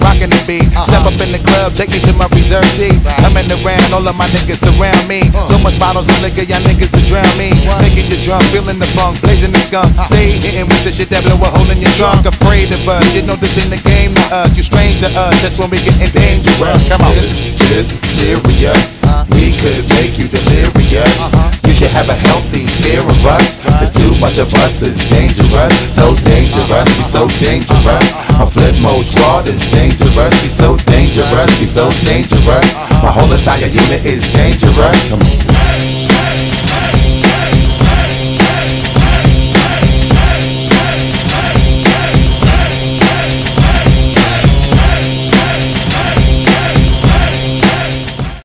rockin' the beat. Step up in the club, take me to my reserve seat. Coming around, all of my niggas surround me. So much bottles of liquor, y'all niggas will drown me. Making you drunk, feeling the funk, blazing the skunk. Stay hitting with the shit that blow a hole in your trunk. Afraid of us, you know this in the game to us. You strange to us, that's when we getting dangerous. Come on, this serious. We could make you delirious. You should have a healthy fear of us. There's too much of us, it's dangerous. So dangerous, we so dangerous. My flip mode squad is dangerous. We so dangerous, we so dangerous. My whole entire unit is dangerous. Come on.